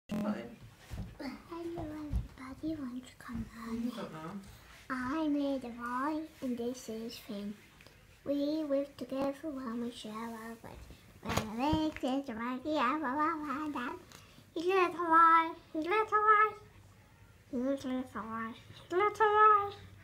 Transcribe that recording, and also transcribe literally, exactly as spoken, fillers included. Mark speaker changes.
Speaker 1: Hello
Speaker 2: everybody, won't you come on?
Speaker 1: I don't know.
Speaker 2: I'm Lady Roy and this is Finn. We live together when we share our bed. When the legs is raggy, I will have that. He's little Roy, he's little Roy, he's little Roy, he's little Roy.